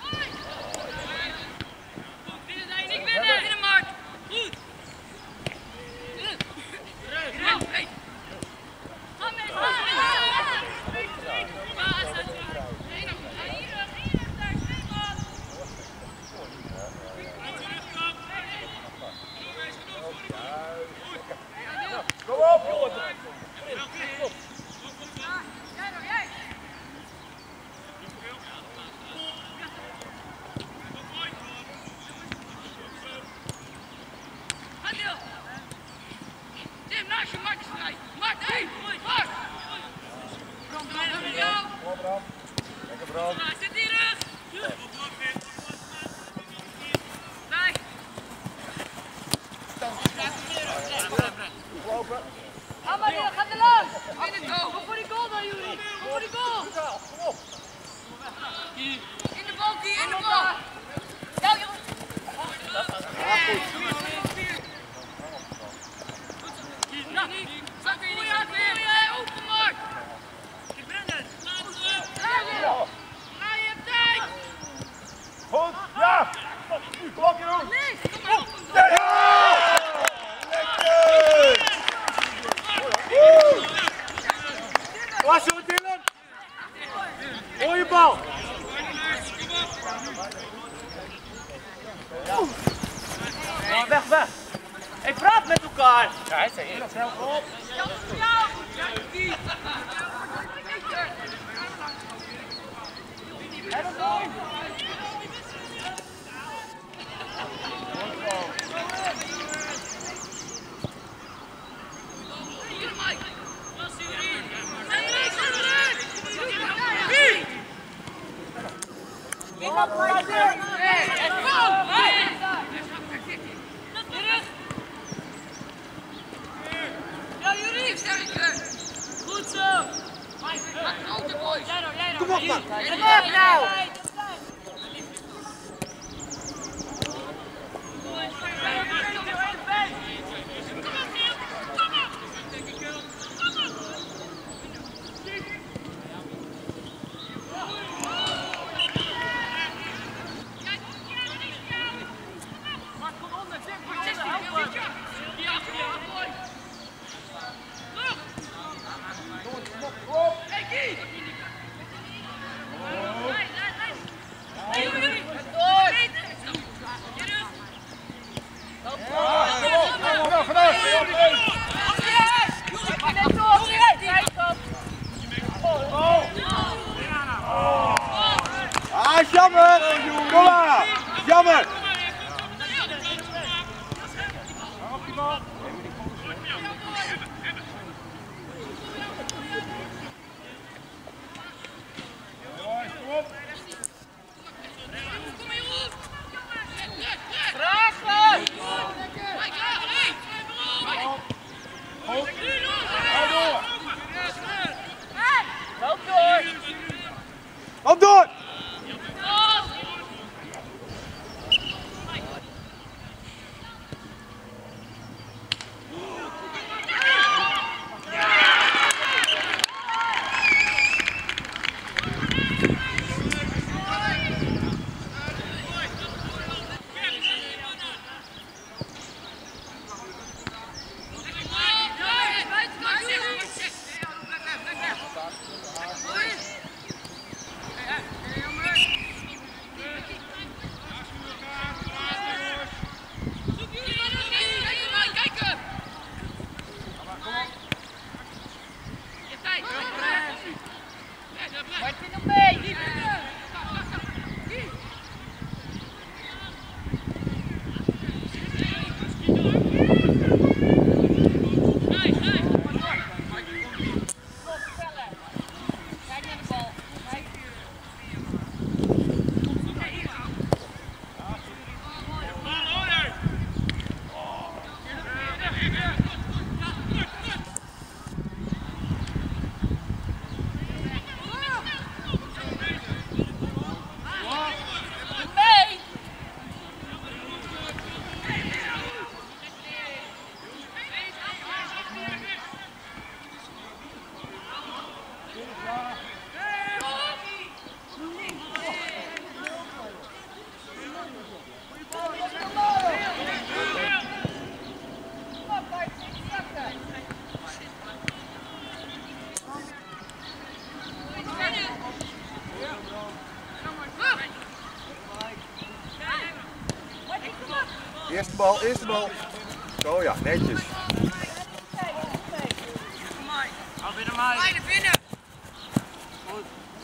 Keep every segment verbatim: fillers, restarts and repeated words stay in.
Weg, weg! Hey, praat met elkaar! Ja, hij zei heel snel op! Goed zo! Kom op, man! Kom op nou! Ah, jammer! Kom maar! Jammer! Op door! Eerste bal, eerste bal. Zo ja, netjes. Hou binnen mij. Beide binnen. Goed.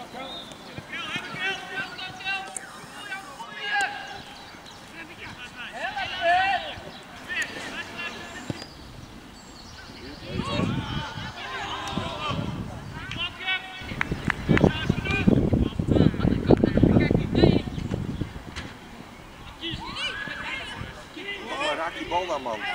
Raak die bal dan, man.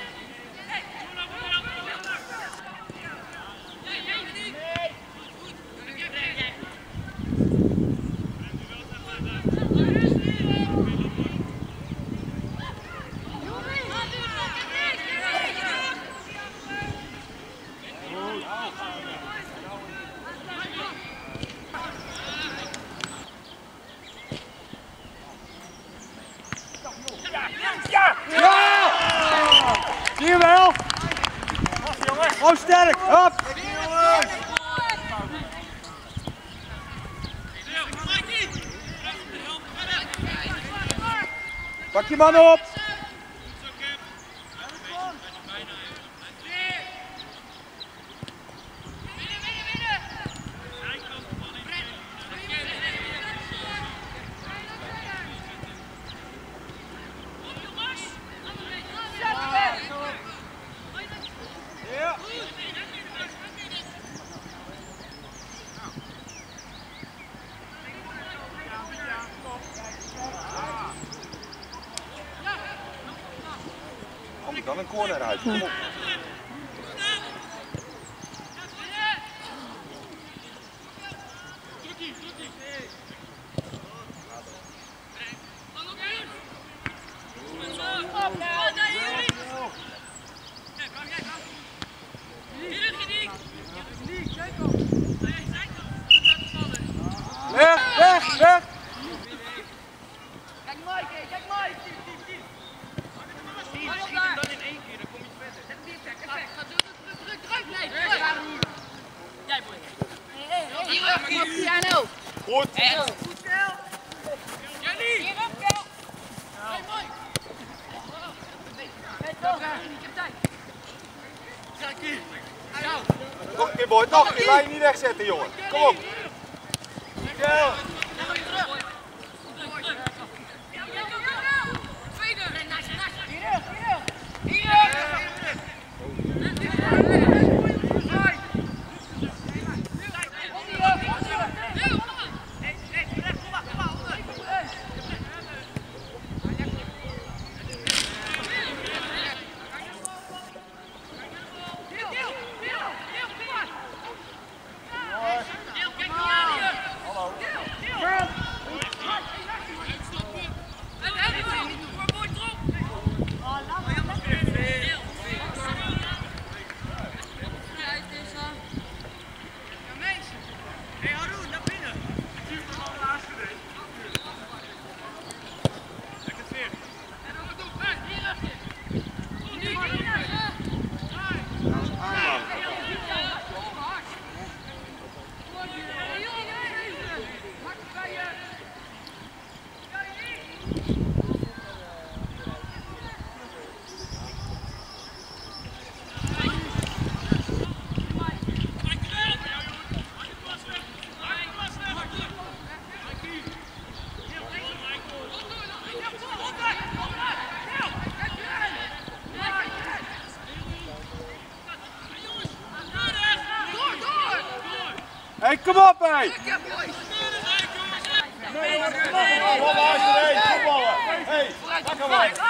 Zie je wel? Oh, sterk! Hop! Pak je man op! Kom dan een corner uit. Kom op. Weg, weg, weg! Kijk Mike, kijk Mike. Schiet hem dan in één keer, dan kom je verder. Ga druk, druk, druk, druk. Nee, druk. Jij boy. Hier op, piano. Goed. Goed snel. Jannie. Hier op, Kel. Hey Mike. Ik heb tijd. Jackie. Nog een keer, boy. Nog. Die lijn niet wegzetten, jongen. Kom op. Kel. Hé, kom op, hé! Hey. Hey, pak hem maar.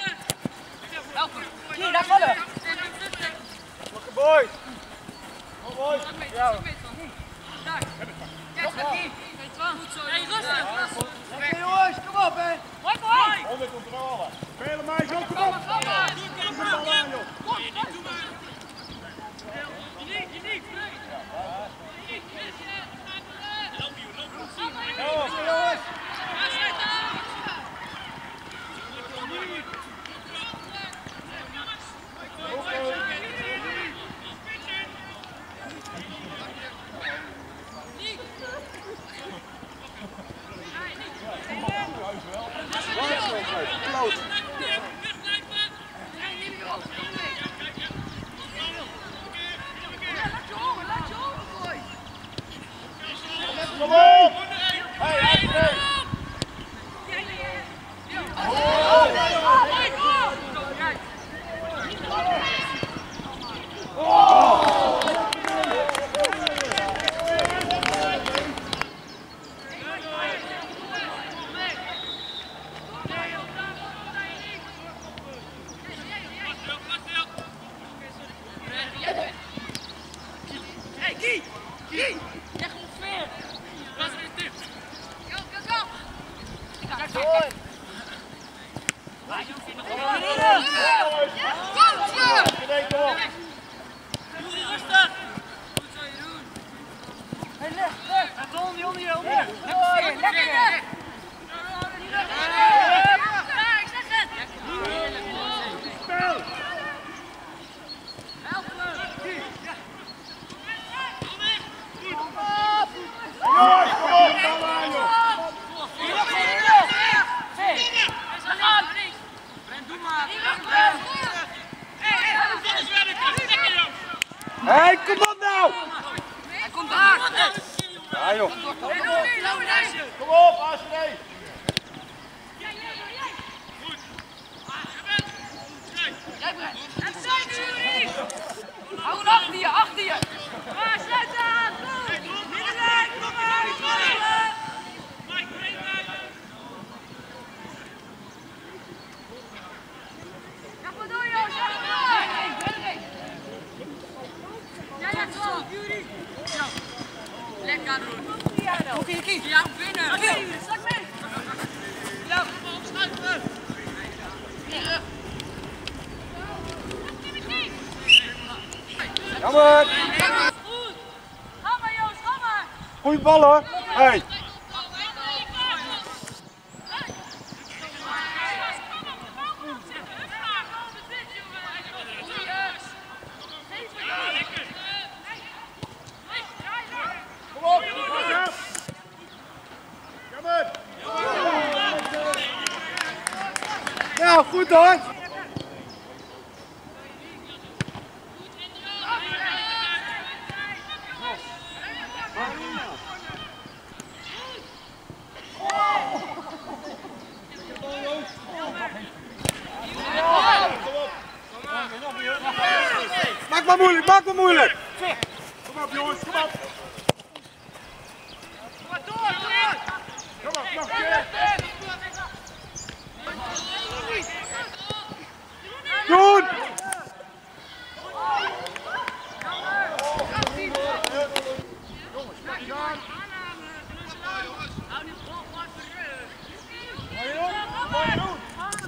Hier, daar vallen. Pak hem, boy. Kom, boy. Ja. Daar. Kijk, Jackie. Hey, rustig. Oké, jongens, kom op, hé! Hoi, hoi. Onder controle. Spelen mij zo, kom op! Kom maar. Jongens, jongens! Kloot. Hé, kom op nou! Hij komt daar! Ja joh. Kom op, A C D! Hou het achter je, achter je! Maar sluit aan! Middenlijn, kom maar! Ga maar door, jongens! Ja, ja, zo! Lekker doen! Oké, oké! Ja, binnen! Oké, strak mee! Ja, opschuiven! Jammer! Ga maar, Joost, ga maar! Goeie bal hoor! Hey. Kom op! Jammer! Nou, goed hoor! Maak maar moeilijk, maak maar moeilijk! Kom op jongens, kom op! Kom maar door, door! Kom op, nog een keer! Doen! Jongens, pak je aan! Hou die bal maar terug! Ga je doen? Ga je doen?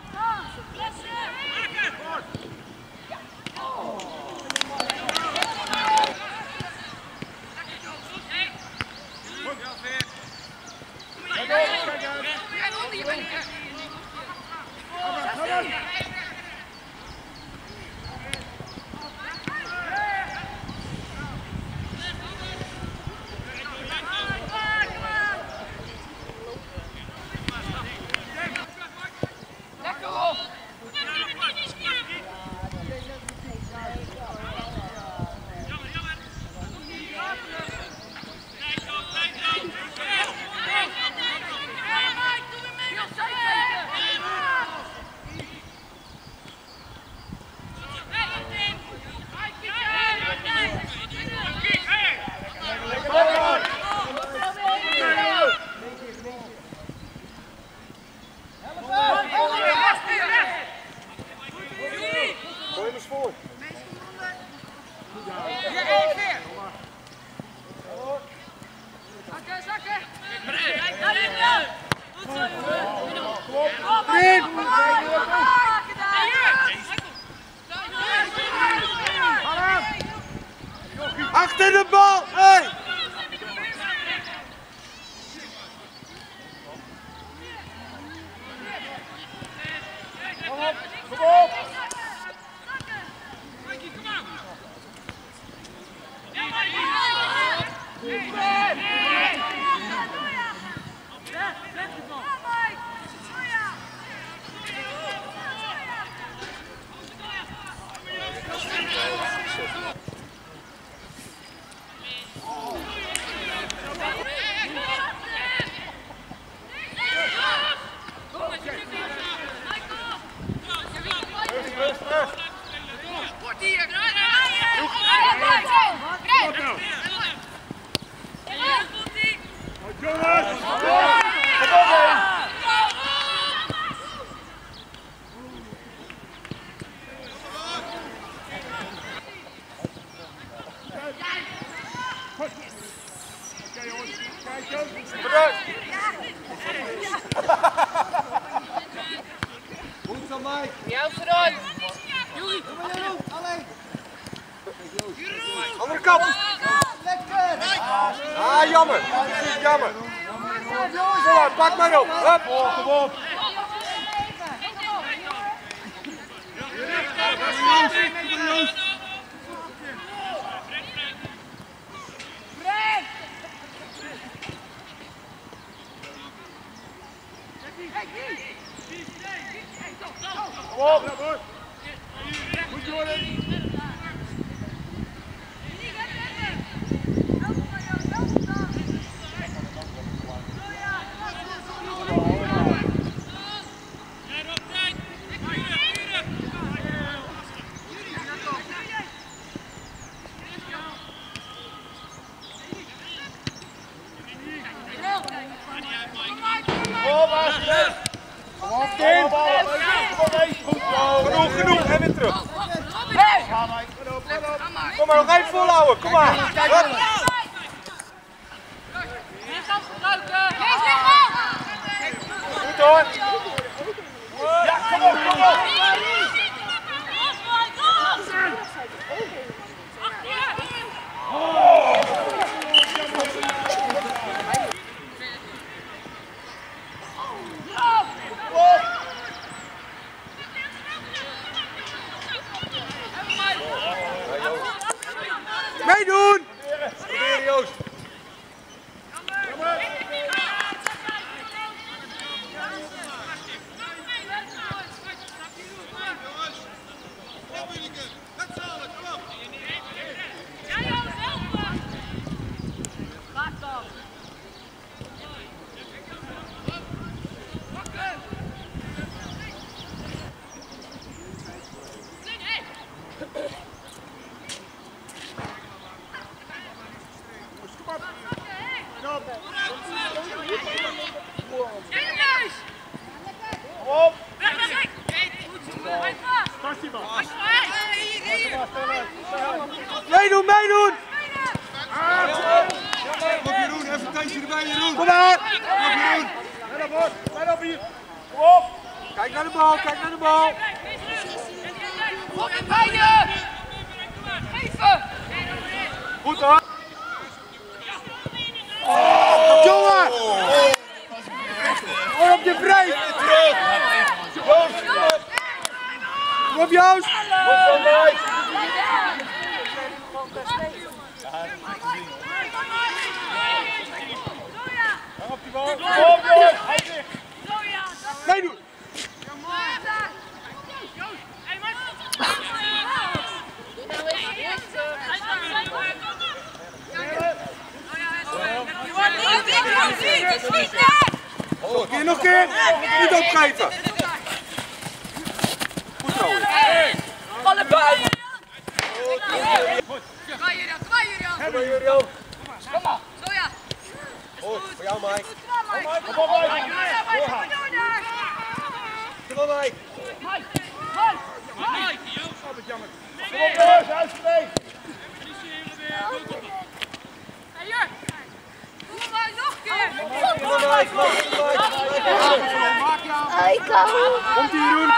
Gooi hem eens voor. Zakken, zakken! Achter de bal! Hey! Kom op, kom op! samen. Zo, pak maar op. Hup. Kom op. Kom op. Goed Jordan. Genoeg, genoeg, en weer terug. Kom maar, nog even volhouden, kom maar. Goed hoor. Ja, kom op, kom op. Meedoen! Probeer Joost! Meedoen, meedoen! Kom Jeroen, even Thijsje erbij Jeroen! Kom maar! Kom Jeroen! Let op hoor, let op hier! Kom op! Kijk naar de bal, kijk naar de bal! Kom in bij je! Geven! Goed hoor! Oh, jongen! Hoor op je vrij! Kom op Joost! Op die bal! Kom jongens! Meedoen! Nog een keer, nog een keer! Niet opgeven! Goed zo! Alle buiten! Kom maar Jurian, kom maar Jurian! Kom maar Jurian! Kom maar! Zo ja! Goed, voor jou Mike! Kom op Mike! Doorgaan! Kom op Mike! Mike! Mike! Mike! Kom op jongens, uitspelen! Hier! Kom maar nog een keer! Kom op Mike! Kom op Mike! Komt ie Jeroen!